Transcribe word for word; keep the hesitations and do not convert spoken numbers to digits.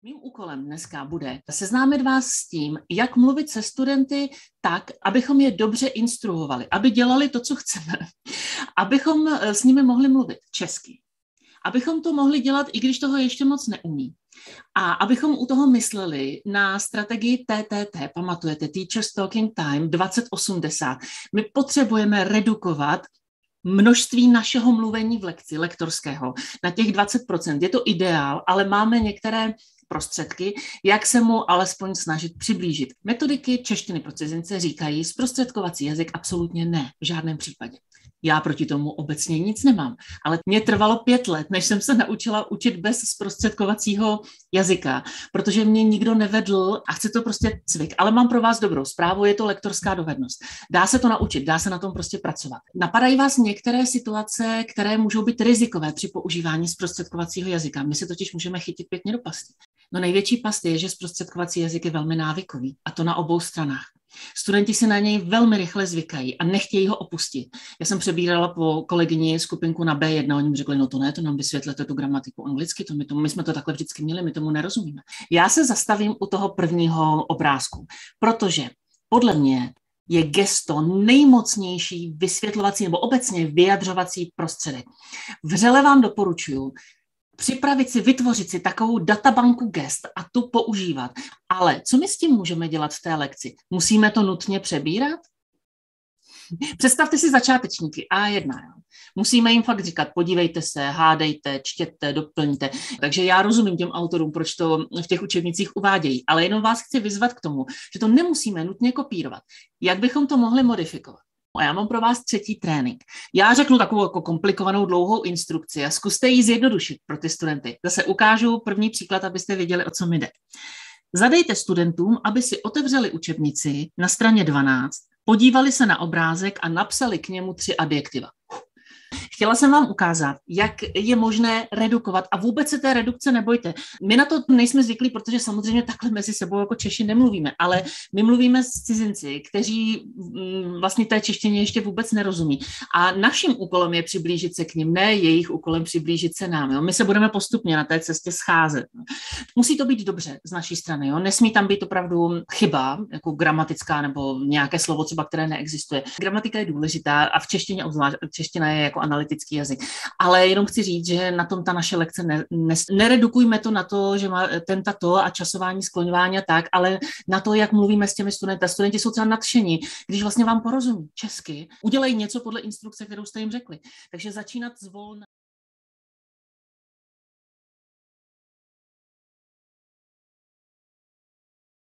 Mým úkolem dneska bude seznámit vás s tím, jak mluvit se studenty tak, abychom je dobře instruovali, aby dělali to, co chceme, abychom s nimi mohli mluvit česky, abychom to mohli dělat, i když toho ještě moc neumí. A abychom u toho mysleli na strategii T T T, pamatujete, Teachers Talking Time dvacet osmdesát. My potřebujeme redukovat množství našeho mluvení v lekci, lektorského, na těch dvacet procent. Je to ideál, ale máme některé prostředky, jak se mu alespoň snažit přiblížit. Metodiky češtiny pro cizince říkají, zprostředkovací jazyk absolutně ne, v žádném případě. Já proti tomu obecně nic nemám, ale mě trvalo pět let, než jsem se naučila učit bez zprostředkovacího jazyka, protože mě nikdo nevedl a chce to prostě cvik. Ale mám pro vás dobrou zprávu, je to lektorská dovednost. Dá se to naučit, dá se na tom prostě pracovat. Napadají vás některé situace, které můžou být rizikové při používání zprostředkovacího jazyka. My se totiž můžeme chytit pěkně do pasti. No největší past je, že zprostředkovací jazyk je velmi návykový, a to na obou stranách. Studenti si na něj velmi rychle zvykají a nechtějí ho opustit. Já jsem přebírala po kolegyni skupinku na bé jedna, oni mi řekli, no to ne, to nám vysvětlete tu gramatiku anglicky, to my, tomu, my jsme to takhle vždycky měli, my tomu nerozumíme. Já se zastavím u toho prvního obrázku, protože podle mě je gesto nejmocnější vysvětlovací nebo obecně vyjadřovací prostředek. Vřele vám doporučuji připravit si, vytvořit si takovou databanku gest a tu používat. Ale co my s tím můžeme dělat v té lekci? Musíme to nutně přebírat? Představte si začátečníky á jedna. Jo. Musíme jim fakt říkat, podívejte se, hádejte, čtěte, doplňte. Takže já rozumím těm autorům, proč to v těch učebnicích uvádějí, ale jenom vás chci vyzvat k tomu, že to nemusíme nutně kopírovat. Jak bychom to mohli modifikovat? A já mám pro vás třetí trénink. Já řeknu takovou jako komplikovanou dlouhou instrukci a zkuste ji zjednodušit pro ty studenty. Zase ukážu první příklad, abyste věděli, o co mi jde. Zadejte studentům, aby si otevřeli učebnici na straně dvanáct, podívali se na obrázek a napsali k němu tři adjektiva. Chtěla jsem vám ukázat, jak je možné redukovat a vůbec se té redukce nebojte. My na to nejsme zvyklí, protože samozřejmě takhle mezi sebou jako Češi nemluvíme, ale my mluvíme s cizinci, kteří vlastně té češtině ještě vůbec nerozumí. A naším úkolem je přiblížit se k nim, ne jejich úkolem přiblížit se nám. Jo? My se budeme postupně na té cestě scházet. Musí to být dobře z naší strany. Jo? Nesmí tam být opravdu chyba, jako gramatická nebo nějaké slovo třeba, které neexistuje. Gramatika je důležitá a v češtině obzvlášť, čeština je jako analytický jazyk. Ale jenom chci říct, že na tom ta naše lekce ne, ne, neredukujme to na to, že má ten tato a časování, skloňování a tak, ale na to, jak mluvíme s těmi studenty. Studenti jsou třeba nadšení, když vlastně vám porozumí česky, udělají něco podle instrukce, kterou jste jim řekli. Takže začínat zvolna.